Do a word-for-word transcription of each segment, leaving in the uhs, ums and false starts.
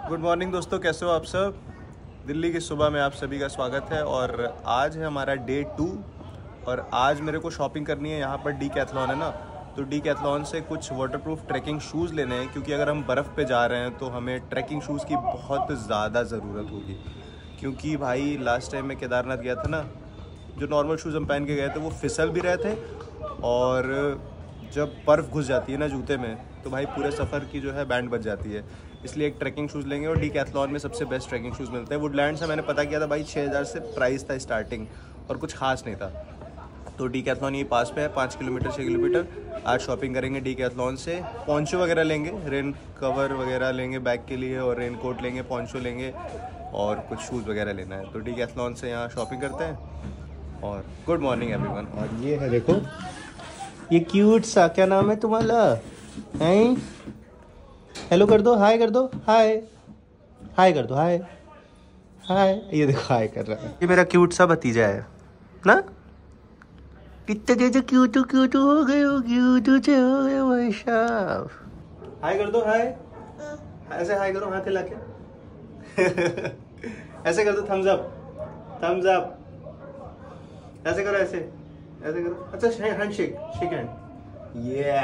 Good morning दोस्तों, कैसे हो आप सब। दिल्ली की सुबह में आप सभी का स्वागत है। और आज है हमारा डे टू और आज मेरे को शॉपिंग करनी है। यहाँ पर डीकैथलॉन है ना, तो डीकैथलॉन से कुछ वाटरप्रूफ ट्रैकिंग शूज़ लेने हैं, क्योंकि अगर हम बर्फ़ पे जा रहे हैं तो हमें ट्रैकिंग शूज़ की बहुत ज़्यादा ज़रूरत होगी। क्योंकि भाई लास्ट टाइम मैं केदारनाथ गया था ना, जो नॉर्मल शूज़ हम पहन के गए थे वो फिसल भी रहे थे, और जब बर्फ़ घुस जाती है ना जूते में तो भाई पूरे सफ़र की जो है बैंड बच जाती है। इसलिए एक ट्रैकिंग शूज़ लेंगे और डीकैथलॉन में सबसे बेस्ट ट्रैकिंग शूज़ मिलते हैं। वुडलैंड से मैंने पता किया था भाई, छः हज़ार से प्राइस था स्टार्टिंग और कुछ खास नहीं था। तो डीकैथलॉन ये पास पे है, पाँच किलोमीटर छः किलोमीटर। आज शॉपिंग करेंगे डीकैथलॉन से, पोंचो वगैरह लेंगे, रेन कवर वगैरह लेंगे बैग के लिए, और रेन कोट लेंगे, पोंचो लेंगे और कुछ शूज़ वगैरह लेना है। तो डीकैथलॉन से यहाँ शॉपिंग करते हैं। और गुड मॉर्निंग एवरीवन। और ये है देखो, ये क्यूट सा, क्या नाम है तुम्हारा? हैं, हेलो कर दो, हाय कर दो, हाय हाय कर दो, हाय हाय। ये देखो हाय कर रहा है। ये मेरा क्यूट सा भतीजा है ना, कितने जो क्यूट क्यूट हो गए हो, क्यूट से हो गए भाई साहब। हाय कर दो, हाय ऐसे हाय करो हाथ हिला के ऐसे कर दो, थम्स अप थम्स अप, ऐसे करो, ऐसे ऐसे करो। अच्छा हैंड शेक, शेक हैंड, ये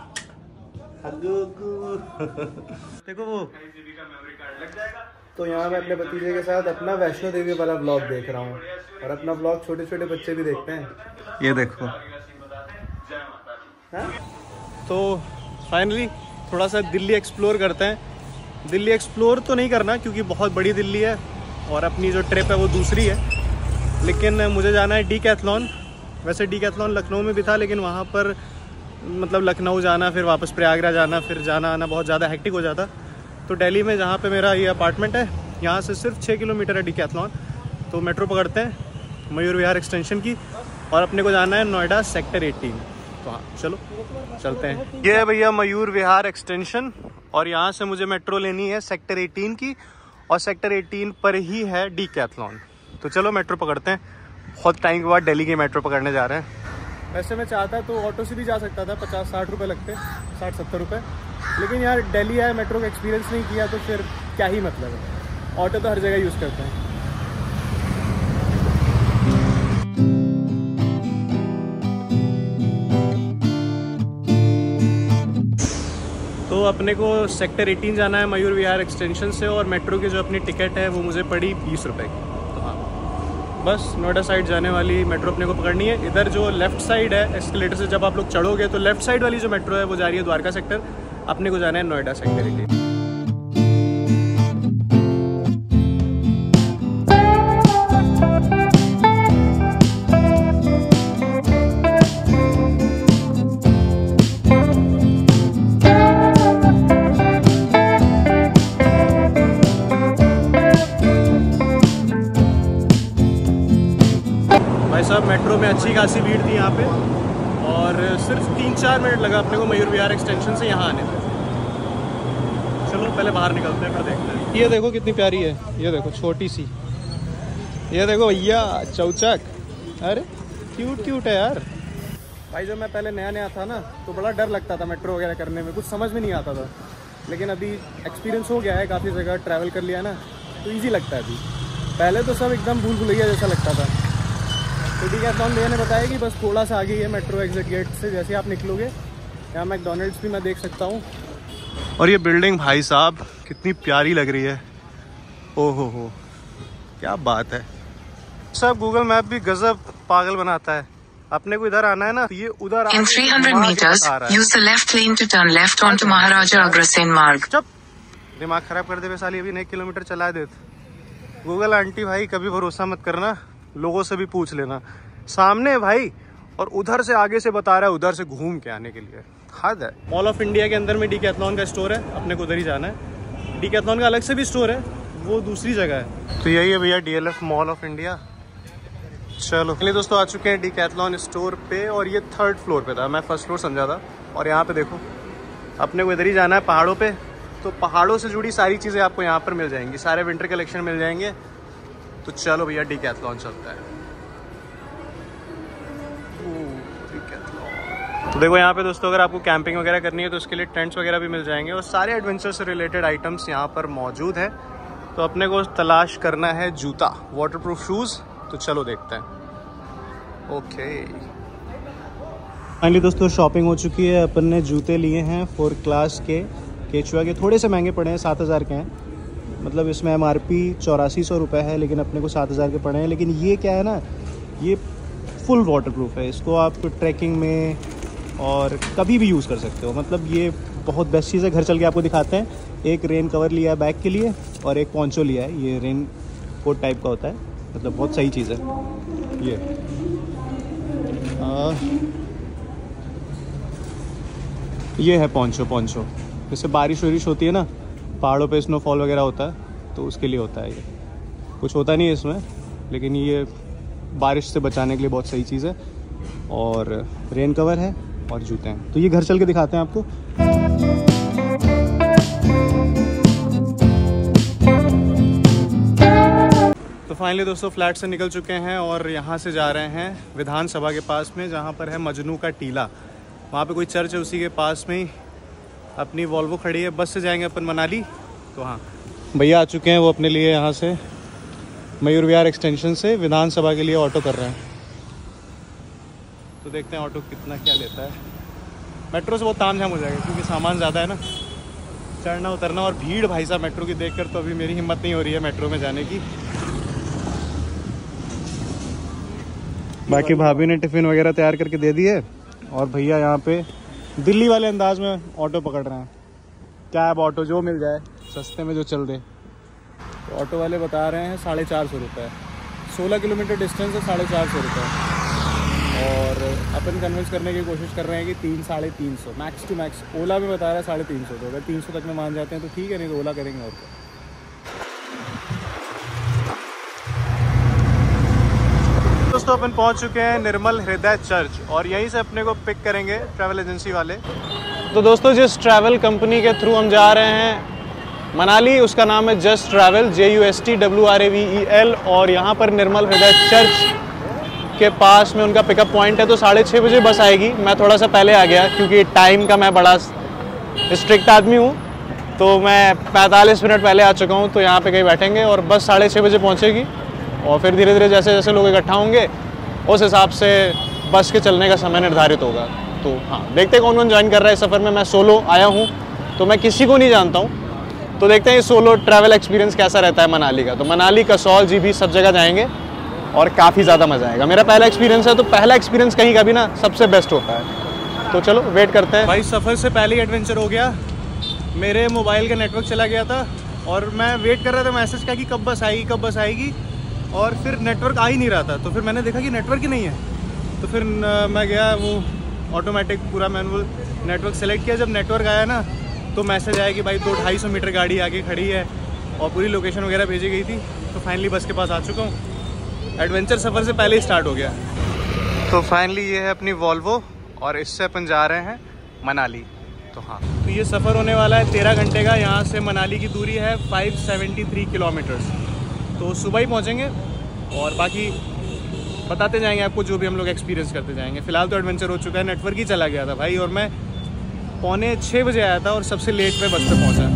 देखो वो। तो यहाँ मैं अपने भतीजे के साथ अपना वैष्णो देवी वाला ब्लॉग देख रहा हूँ, और अपना ब्लॉग छोटे छोटे बच्चे भी देखते हैं। ये देखो। हाँ? तो फाइनली थोड़ा सा दिल्ली एक्सप्लोर करते हैं। दिल्ली एक्सप्लोर तो नहीं करना क्योंकि बहुत बड़ी दिल्ली है और अपनी जो ट्रिप है वो दूसरी है, लेकिन मुझे जाना है डीकैथलॉन। वैसे डीकैथलॉन लखनऊ में भी था, लेकिन वहाँ पर मतलब लखनऊ जाना, फिर वापस प्रयागराज जाना, फिर जाना आना बहुत ज़्यादा हेक्टिक हो जाता। तो दिल्ली में जहाँ पे मेरा ये अपार्टमेंट है, यहाँ से सिर्फ छः किलोमीटर है डीकैथलॉन। तो मेट्रो पकड़ते हैं मयूर विहार एक्सटेंशन की, और अपने को जाना है नोएडा सेक्टर अठारह। तो हाँ चलो चलते हैं। ये है भैया मयूर विहार एक्सटेंशन, और यहाँ से मुझे मेट्रो लेनी है सेक्टर अठारह की, और सेक्टर अठारह पर ही है डीकैथलॉन। तो चलो मेट्रो पकड़ते हैं। बहुत टाइम के बाद दिल्ली की मेट्रो पकड़ने जा रहे हैं। वैसे मैं चाहता तो ऑटो से भी जा सकता था, पचास साठ रुपये लगते, साठ सत्तर रुपये, लेकिन यार दिल्ली आए, मेट्रो का एक्सपीरियंस नहीं किया तो फिर क्या ही मतलब है। ऑटो तो हर जगह यूज़ करते हैं। तो अपने को सेक्टर अठारह जाना है मयूर विहार एक्सटेंशन से, और मेट्रो की जो अपनी टिकट है वो मुझे पड़ी बीस रुपये की। तो हाँ, बस नोएडा साइड जाने वाली मेट्रो अपने को पकड़नी है। इधर जो लेफ़्ट साइड है एस्केलेटर से जब आप लोग चढ़ोगे तो लेफ़्ट साइड वाली जो मेट्रो है वो जा रही है द्वारका सेक्टर। अपने को जाना है नोएडा सेक्टर अठारह। भाई साहब मेट्रो में अच्छी खासी भीड़ थी यहाँ पे, और सिर्फ तीन चार मिनट लगा अपने को मयूर विहार एक्सटेंशन से यहाँ आने में। चलो पहले बाहर निकलते हैं, फिर देखते हैं। ये देखो कितनी प्यारी है, ये देखो छोटी सी, ये देखो भैया चौचक, अरे क्यूट क्यूट है यार। भाई जब मैं पहले नया नया था ना तो बड़ा डर लगता था मेट्रो वगैरह करने में, कुछ समझ में नहीं आता था, लेकिन अभी एक्सपीरियंस हो गया है, काफ़ी जगह ट्रैवल कर लिया ना तो ईजी लगता है अभी। पहले तो सब एकदम भूल भुलैया जैसा लगता था। तो डीकैथलॉन भैया ने बताया कि बस थोड़ा सा आगे है मेट्रो एग्जिट गेट से, जैसे आप निकलोगे यहाँ मैकडॉनल्ड्स भी मैं देख सकता हूँ। और ये बिल्डिंग भाई साहब कितनी प्यारी लग रही है, ओ हो हो क्या बात है। सब गूगल मैप भी गजब पागल बनाता है। अपने को इधर आना है ना, तो ये उधर In three hundred meters, use the left lane to turn left onto Maharaja Agrasen मार्ग। चुप, दिमाग खराब कर दे साली, अभी एक किलोमीटर चला देते। गूगल आंटी भाई कभी भरोसा मत करना, लोगों से भी पूछ लेना। सामने भाई, और उधर से आगे से बता रहा है उधर से घूम के आने के लिए, हद है। मॉल ऑफ इंडिया के अंदर में डीकैथलॉन का स्टोर है, अपने को उधर ही जाना है। डीकैथलॉन का अलग से भी स्टोर है, वो दूसरी जगह है। तो यही है भैया डीएलएफ मॉल ऑफ इंडिया। चलो पहले दोस्तों आ चुके हैं डीकैथलॉन स्टोर पे, और ये थर्ड फ्लोर पे था, मैं फर्स्ट फ्लोर समझा था। और यहाँ पे देखो अपने को इधर ही जाना है पहाड़ों पे, तो पहाड़ों से जुड़ी सारी चीज़ें आपको यहाँ पर मिल जाएंगी, सारे विंटर कलेक्शन मिल जाएंगे। तो चलो भैया डीकैथलॉन चलता है। तो देखो यहाँ पे दोस्तों, अगर आपको कैंपिंग वगैरह करनी है तो उसके लिए टेंट्स वगैरह भी मिल जाएंगे और सारे एडवेंचर से रिलेटेड आइटम्स यहाँ पर मौजूद हैं। तो अपने को तलाश करना है जूता, वाटरप्रूफ शूज़। तो चलो देखते हैं। ओके, फाइनली दोस्तों शॉपिंग हो चुकी है। अपन ने जूते लिए हैं फोर क्लास के केचुआ के, थोड़े से महंगे पड़े हैं, सात हज़ार के हैं। मतलब इसमें एम आर पी चौरासी सौ रुपये है, लेकिन अपने को सात हज़ार के पड़े हैं। लेकिन ये क्या है ना, ये फुल वाटरप्रूफ है। इसको आप ट्रैकिंग में और कभी भी यूज़ कर सकते हो। मतलब ये बहुत बेस्ट चीज़ है। घर चल के आपको दिखाते हैं। एक रेन कवर लिया है बैग के लिए और एक पोंचो लिया है। ये रेन कोट टाइप का होता है, मतलब बहुत सही चीज़ है ये। आ, ये है पोंचो। पोंचो जैसे बारिश वारिश होती है ना, पहाड़ों पे स्नोफॉल वगैरह होता है, तो उसके लिए होता है ये। कुछ होता नहीं है इसमें, लेकिन ये बारिश से बचाने के लिए बहुत सही चीज़ है। और रेन कवर है और जूते हैं। तो ये घर चल के दिखाते हैं आपको। तो फाइनली दोस्तों फ्लैट से निकल चुके हैं और यहाँ से जा रहे हैं विधानसभा के पास में, जहाँ पर है मजनू का टीला। वहाँ पे कोई चर्च है, उसी के पास में ही अपनी वॉल्वो खड़ी है। बस से जाएंगे अपन मनाली। तो हाँ, भैया आ चुके हैं, वो अपने लिए यहाँ से मयूर विहार एक्सटेंशन से विधानसभा के लिए ऑटो कर रहे हैं। तो देखते हैं ऑटो कितना क्या लेता है। मेट्रो से बहुत तामझाम हो जाएगा क्योंकि सामान ज़्यादा है ना, चढ़ना उतरना और भीड़ भाई साहब मेट्रो की देखकर तो अभी मेरी हिम्मत नहीं हो रही है मेट्रो में जाने की। बाकी भाभी ने टिफ़िन वगैरह तैयार करके दे दिए और भैया यहाँ पे दिल्ली वाले अंदाज में ऑटो पकड़ रहे हैं। कैब ऑटो जो मिल जाए सस्ते में जो चल दे। तो ऑटो वाले बता रहे हैं साढ़े चार सौ रुपये, सोलह किलोमीटर डिस्टेंस है, साढ़े चार सौ रुपये। और अपन कन्विंस करने की कोशिश कर रहे हैं कि तीन साढ़े तीन सौ मैक्स टू मैक्स। ओला भी बता रहा है साढ़े तीन सौ। तो अगर तीन सौ तक में मान जाते हैं तो ठीक है, नहीं तो ओला करेंगे। और क्या। दोस्तों अपन पहुंच चुके हैं निर्मल हृदय चर्च और यहीं से अपने को पिक करेंगे ट्रैवल एजेंसी वाले। तो दोस्तों जिस ट्रैवल कंपनी के थ्रू हम जा रहे हैं मनाली, उसका नाम है just travel, J U S T W R A V E L. और यहाँ पर निर्मल हृदय चर्च के पास में उनका पिकअप पॉइंट है। तो साढ़े छः बजे बस आएगी। मैं थोड़ा सा पहले आ गया क्योंकि टाइम का मैं बड़ा स्ट्रिक्ट आदमी हूँ, तो मैं पैंतालीस मिनट पहले आ चुका हूँ। तो यहाँ पे कहीं बैठेंगे और बस साढ़े छः बजे पहुँचेगी और फिर धीरे धीरे जैसे जैसे लोग इकट्ठा होंगे उस हिसाब से बस के चलने का समय निर्धारित होगा। तो हाँ, देखते हैं कौन कौन ज्वाइन कर रहा है इस सफ़र में। मैं सोलो आया हूँ तो मैं किसी को नहीं जानता हूँ। तो देखते हैं ये सोलो ट्रैवल एक्सपीरियंस कैसा रहता है मनाली का। तो मनाली, कसौल, जी बी सब जगह जाएंगे और काफ़ी ज़्यादा मज़ा आएगा। मेरा पहला एक्सपीरियंस है, तो पहला एक्सपीरियंस कहीं का भी ना सबसे बेस्ट होता है। तो चलो वेट करते हैं। भाई सफ़र से पहले ही एडवेंचर हो गया। मेरे मोबाइल का नेटवर्क चला गया था और मैं वेट कर रहा था मैसेज का कि कब बस आएगी कब बस आएगी, और फिर नेटवर्क आ ही नहीं रहा था। तो फिर मैंने देखा कि नेटवर्क ही नहीं है। तो फिर मैं गया, वो ऑटोमेटिक पूरा मैनुअल नेटवर्क सेलेक्ट किया। जब नेटवर्क आया ना तो मैसेज आया कि भाई दो ढाई सौ मीटर गाड़ी आगे खड़ी है और पूरी लोकेशन वगैरह भेजी गई थी। तो फाइनली बस के पास आ चुका हूँ। एडवेंचर सफ़र से पहले ही स्टार्ट हो गया। तो फाइनली ये है अपनी वॉल्वो और इससे अपन जा रहे हैं मनाली। तो हाँ, तो ये सफ़र होने वाला है तेरह घंटे का। यहाँ से मनाली की दूरी है पाँच सौ तिहत्तर किलोमीटर्स। तो सुबह ही पहुँचेंगे और बाकी बताते जाएंगे आपको जो भी हम लोग एक्सपीरियंस करते जाएंगे। फ़िलहाल तो एडवेंचर हो चुका है। नेटवर्क ही चला गया था भाई, और मैं पौने छः बजे आया था और सबसे लेट में बस पे पहुँचा।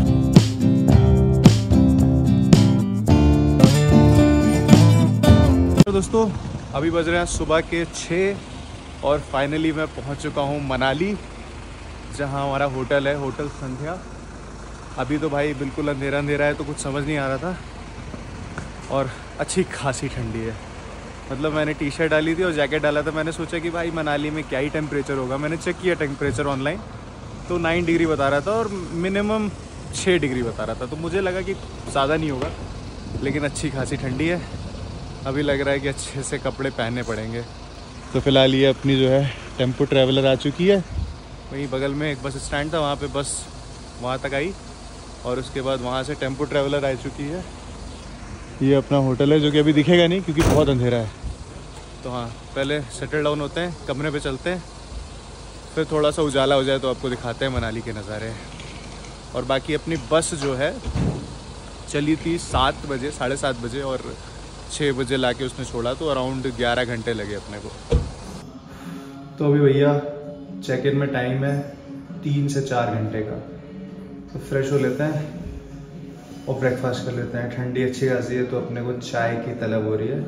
तो दोस्तों अभी बज रहे हैं सुबह के छः और फाइनली मैं पहुंच चुका हूं मनाली, जहां हमारा होटल है, होटल संध्या। अभी तो भाई बिल्कुल अंधेरा अंधेरा है, तो कुछ समझ नहीं आ रहा था और अच्छी खासी ठंडी है। मतलब मैंने टी शर्ट डाली थी और जैकेट डाला था। मैंने सोचा कि भाई मनाली में क्या ही टेम्परेचर होगा। मैंने चेक किया टेम्परेचर ऑनलाइन, तो नाइन डिग्री बता रहा था और मिनिमम छः डिग्री बता रहा था। तो मुझे लगा कि ज़्यादा नहीं होगा, लेकिन अच्छी खासी ठंडी है। अभी लग रहा है कि अच्छे से कपड़े पहनने पड़ेंगे। तो फ़िलहाल ये अपनी जो है टेम्पो ट्रैवलर आ चुकी है। वहीं बगल में एक बस स्टैंड था, वहाँ पे बस वहाँ तक आई और उसके बाद वहाँ से टेम्पो ट्रैवलर आ चुकी है। ये अपना होटल है, जो कि अभी दिखेगा नहीं क्योंकि बहुत अंधेरा है। तो हाँ, पहले सेटल डाउन होते हैं, कमरे पे चलते हैं, फिर थोड़ा सा उजाला हो जाए तो आपको दिखाते हैं मनाली के नज़ारे। और बाकी अपनी बस जो है चली थी सात बजे साढ़े सात बजे और छः बजे ला के उसने छोड़ा, तो अराउंड ग्यारह घंटे लगे अपने को। तो अभी भैया चेक इन में टाइम है तीन से चार घंटे का। तो फ्रेश हो लेते हैं और ब्रेकफास्ट कर लेते हैं। ठंडी अच्छी खासी है तो अपने को चाय की तलब हो रही है।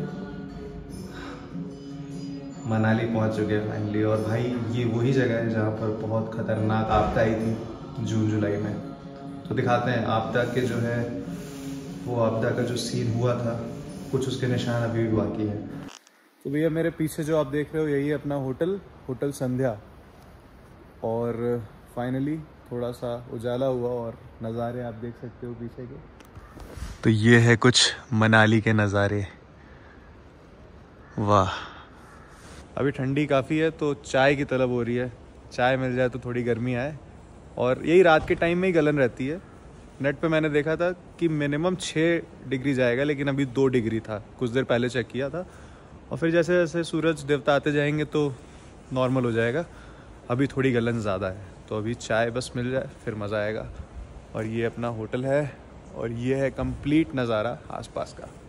मनाली पहुंच चुके हैं फाइनली। और भाई ये वही जगह है जहाँ पर बहुत ख़तरनाक आपदा आई थी जून जुलाई में। तो दिखाते हैं आपदा के जो है वो आपदा का जो सीन हुआ था, कुछ उसके निशान अभी भी बाकी है। तो भैया मेरे पीछे जो आप देख रहे हो यही है अपना होटल, होटल संध्या। और फाइनली थोड़ा सा उजाला हुआ और नज़ारे आप देख सकते हो पीछे के। तो ये है कुछ मनाली के नज़ारे। वाह, अभी ठंडी काफ़ी है तो चाय की तलब हो रही है। चाय मिल जाए तो थोड़ी गर्मी आए। और यही रात के टाइम में ही गलन रहती है। नेट पे मैंने देखा था कि मिनिमम छः डिग्री जाएगा, लेकिन अभी दो डिग्री था, कुछ देर पहले चेक किया था। और फिर जैसे जैसे सूरज देवता आते जाएंगे तो नॉर्मल हो जाएगा। अभी थोड़ी गलन ज़्यादा है तो अभी चाय बस मिल जाए फिर मज़ा आएगा। और ये अपना होटल है और ये है कंप्लीट नज़ारा आसपास का।